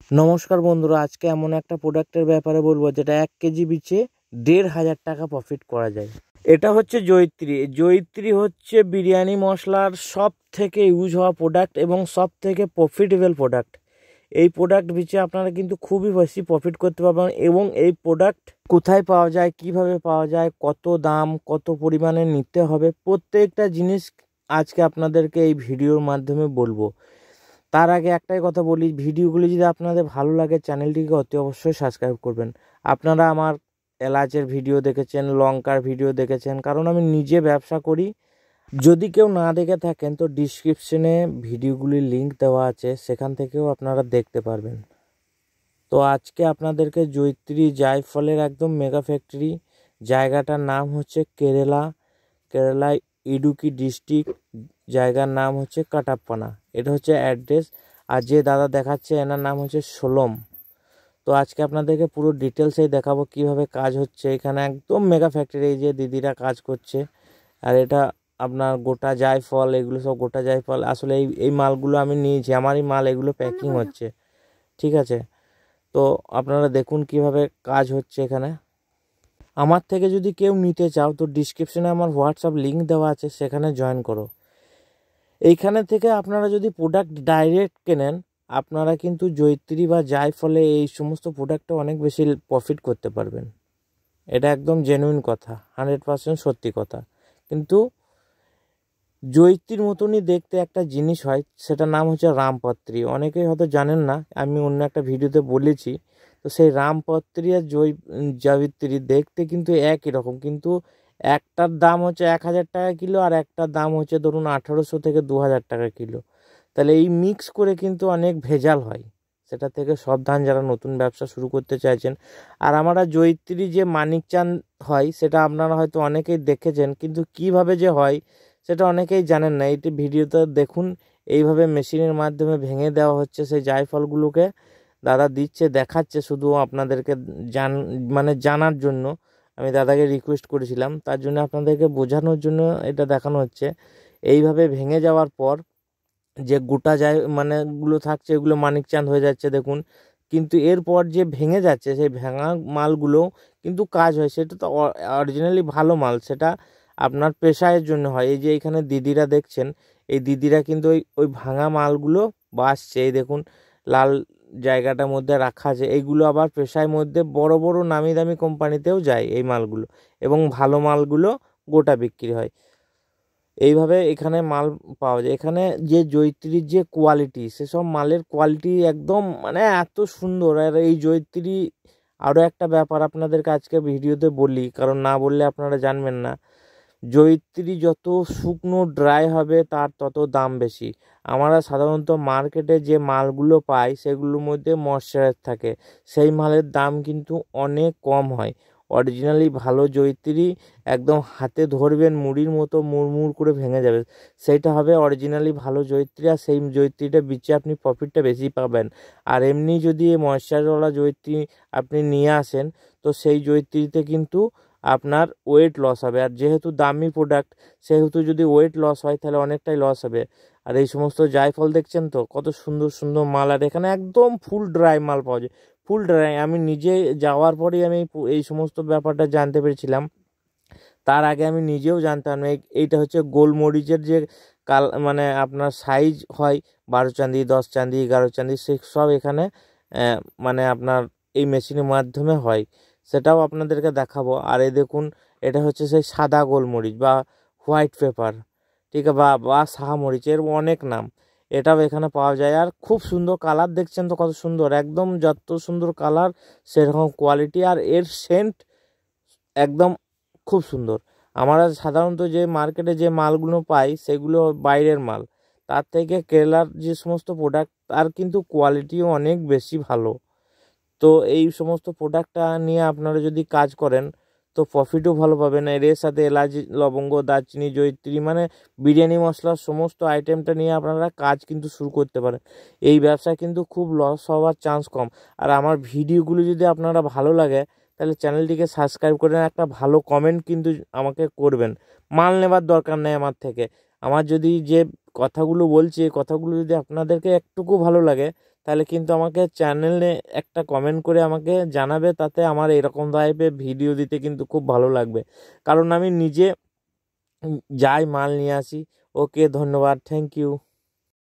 নমস্কার বন্ধুরা, আজকে এমন একটা প্রোডাক্টের ব্যাপারে বলবো যেটা 1 কেজি পিছে 1500 টাকা প্রফিট করা যায়। এটা হচ্ছে জয়িত্রী। জয়িত্রী হচ্ছে বিরিয়ানি মশলার সব থেকে ইউজ হওয়া প্রোডাক্ট এবং সব থেকে প্রফিটেবল প্রোডাক্ট। এই প্রোডাক্ট পিছে আপনারা কিন্তু খুবই বেশি প্রফিট করতে পারবেন। এবং এই প্রোডাক্ট কোথায় পাওয়া যায়, কিভাবে পাওয়া যায়, কত দাম, কত পরিমাণে নিতে হবে, প্রত্যেকটা জিনিস আজকে আপনাদেরকে এই ভিডিওর মাধ্যমে বলবো। তার আগে একটাই কথা বলি, ভিডিওগুলি যদি আপনাদের ভালো লাগে চ্যানেলটিকে অতি অবশ্যই সাবস্ক্রাইব করবেন। আপনারা আমার এলাচের ভিডিও দেখেছেন, লঙ্কার ভিডিও দেখেছেন, কারণ আমি নিজে ব্যবসা করি। যদি কেউ না দেখে থাকেন তো ডিসক্রিপশনে ভিডিওগুলির লিঙ্ক দেওয়া আছে, সেখান থেকেও আপনারা দেখতে পারবেন। তো আজকে আপনাদেরকে জয়িত্রী জায়ফলের একদম মেগা ফ্যাক্টরি, জায়গাটার নাম হচ্ছে কেরালা ইডুকি ডিস্ট্রিক্ট, জায়গার নাম হচ্ছে কাটাপ্পানা। এটা হচ্ছে অ্যাড্রেস। আর যে দাদা দেখাচ্ছে এনার নাম হচ্ছে সোলম। তো আজকে আপনাদেরকে পুরো ডিটেলসেই দেখাবো কিভাবে কাজ হচ্ছে এখানে। একদম মেগা ফ্যাক্টরি, এই যে দিদিরা কাজ করছে। আর এটা আপনার গোটা জায়ফল, এগুলো সব গোটা জায়ফল। আসলে এই মালগুলো আমি নিয়েছি, আমারই মাল, এগুলো প্যাকিং হচ্ছে, ঠিক আছে। তো আপনারা দেখুন কিভাবে কাজ হচ্ছে এখানে। আমার থেকে যদি কেউ নিতে চাও তো ডিসক্রিপশনে আমার হোয়াটসঅ্যাপ লিঙ্ক দেওয়া আছে, সেখানে জয়েন করো। এইখানে থেকে আপনারা যদি প্রোডাক্ট ডাইরেক্ট কেনেন, আপনারা কিন্তু জয়িত্রী বা জায়ফলে এই সমস্ত প্রোডাক্টে অনেক বেশি প্রফিট করতে পারবেন। এটা একদম জেনুইন কথা, 100% সত্যি কথা। কিন্তু জয়িত্রীর মতনই দেখতে একটা জিনিস হয়, সেটার নাম হচ্ছে রামপত্রী। অনেকেই হয়তো জানেন না, আমি অন্য একটা ভিডিওতে বলেছি। তো সেই রামপত্রী আর জয়িত্রী দেখতে কিন্তু একই রকম, কিন্তু একটার দাম হচ্ছে 1000 টাকা কিলো, আর একটার দাম হচ্ছে ধরুন 1800 থেকে 2000 টাকা কিলো। তাহলে এই মিক্স করে কিন্তু অনেক ভেজাল হয়, সেটা থেকে সাবধান যারা নতুন ব্যবসা শুরু করতে চাইছেন। আর আমরা জয়িত্রী যে মানিকচাঁদ হয় সেটা আপনারা হয়তো অনেকেই দেখেছেন, কিন্তু কিভাবে যে হয় সেটা অনেকেই জানেন না। এইটি ভিডিওতে দেখুন, এইভাবে মেশিনের মাধ্যমে ভেঙে দেওয়া হচ্ছে সেই জায়ফলগুলোকে। দাদা দিচ্ছে, দেখাচ্ছে, শুধু আপনাদেরকে জানার জন্য আমি দাদাকে রিকোয়েস্ট করেছিলাম, তার জন্য আপনাদেরকে বোঝানোর জন্য এটা দেখানো হচ্ছে। এইভাবে ভেঙে যাওয়ার পর যে গোটা গুলো থাকছে, এগুলো মানিকচাঁদ হয়ে যাচ্ছে দেখুন। কিন্তু এরপর যে ভেঙে যাচ্ছে সেই ভাঙা মালগুলো কিন্তু কাজ হয়, সেটা তো অরিজিনালি ভালো মাল, সেটা আপনার পেশায়ের জন্য হয়। এই যে এখানে দিদিরা দেখছেন, এই দিদিরা কিন্তু ওই ভাঙা মালগুলো বাসছে। এই দেখুন লাল জায়গাটার মধ্যে রাখা আছে, এইগুলো আবার পেশায় মধ্যে বড় বড় নামি দামি কোম্পানিতেও যায় এই মালগুলো, এবং ভালো মালগুলো গোটা বিক্রি হয়। এইভাবে এখানে মাল পাওয়া যায়। এখানে যে জয়িত্রীর যে কোয়ালিটি, সেসব মালের কোয়ালিটি একদম এত সুন্দর। আর এই জয়িত্রী আরও একটা ব্যাপার আপনাদেরকে আজকে ভিডিওতে বলি, কারণ না বললে আপনারা জানবেন না। জয়িত্রী যত শুকনো ড্রাই হবে তার তত দাম বেশি। আমরা সাধারণত মার্কেটে যে মালগুলো পাই সেগুলোর মধ্যে ময়েশ্চারাইজ থাকে, সেই মালের দাম কিন্তু অনেক কম হয়। অরিজিনালি ভালো জয়িত্রী একদম হাতে ধরবেন মুড়ির মতো মুড়মুড় করে ভেঙে যাবে, সেইটা হবে অরিজিনালি ভালো জয়িত্রী। আর সেই জয়িত্রীটা বিচে আপনি প্রফিটটা বেশি পাবেন। আর এমনি যদি ময়েশ্চারওয়ালা জয়িত্রী আপনি নিয়ে আসেন তো সেই জয়িত্রীতে কিন্তু আপনার ওয়েট লস হবে। আর যেহেতু দামি প্রোডাক্ট, সেহেতু যদি ওয়েট লস হয় তাহলে অনেকটাই লস হবে। আর এই সমস্ত জায়ফল দেখছেন তো কত সুন্দর সুন্দর মাল, আর এখানে একদম ফুল ড্রাই মাল পাওয়া যায়, ফুল ড্রাই। আমি নিজে যাওয়ার পরেই আমি এই সমস্ত ব্যাপারটা জানতে পেরেছিলাম। তার আগে আমি নিজেও জানতাম না। এইটা হচ্ছে গোলমরিচের যে আপনার সাইজ হয়, 12 চাঁদি, 10 চাঁদি, 11 চাঁদি, সে সব এখানে আপনার এই মেশিনের মাধ্যমে হয়, সেটাও আপনাদেরকে দেখাবো। আর এই দেখুন, এটা হচ্ছে সেই সাদা গোলমরিচ বা হোয়াইট পেপার, ঠিক আছে, বা শাহমরিচ, এর অনেক নাম। এটাও এখানে পাওয়া যায়। আর খুব সুন্দর কালার, দেখছেন তো কত সুন্দর, একদম যত সুন্দর কালার সেরকম কোয়ালিটি। আর এর সেন্ট একদম খুব সুন্দর। আমরা সাধারণত যে মার্কেটে যে মালগুলো পাই সেগুলো বাইরের মাল, তার থেকে কেরালার যে সমস্ত প্রোডাক্ট তার কিন্তু কোয়ালিটিও অনেক বেশি ভালো। তো এই সমস্ত প্রোডাক্টটা নিয়ে আপনারা যদি কাজ করেন তো প্রফিটও ভালো পাবেন। এর সাথে এলাচ, লবঙ্গ, দারচিনি, জয়িত্রী বিরিয়ানি মশলার সমস্ত আইটেমটা নিয়ে আপনারা কাজ কিন্তু শুরু করতে পারেন। এই ব্যবসা কিন্তু খুব লস হওয়ার চান্স কম। আর আমার ভিডিওগুলো যদি আপনারা ভালো লাগে তাহলে চ্যানেলটিকে সাবস্ক্রাইব করে একটা ভালো কমেন্ট কিন্তু আমাকে করবেন। মাল নেবার দরকার নেই আমার থেকে। আমার যদি যে কথাগুলো বলছি এই কথাগুলো যদি আপনাদেরকে একটুকু ভালো লাগে তাহলে কিন্তু আমাকে চ্যানেলে একটা কমেন্ট করে আমাকে জানাবে, তাতে আমার এরকম টাইপের ভিডিও দিতে কিন্তু খুব ভালো লাগবে, কারণ আমি নিজে যাই মাল নিয়ে আসি। ওকে, ধন্যবাদ, থ্যাংক ইউ।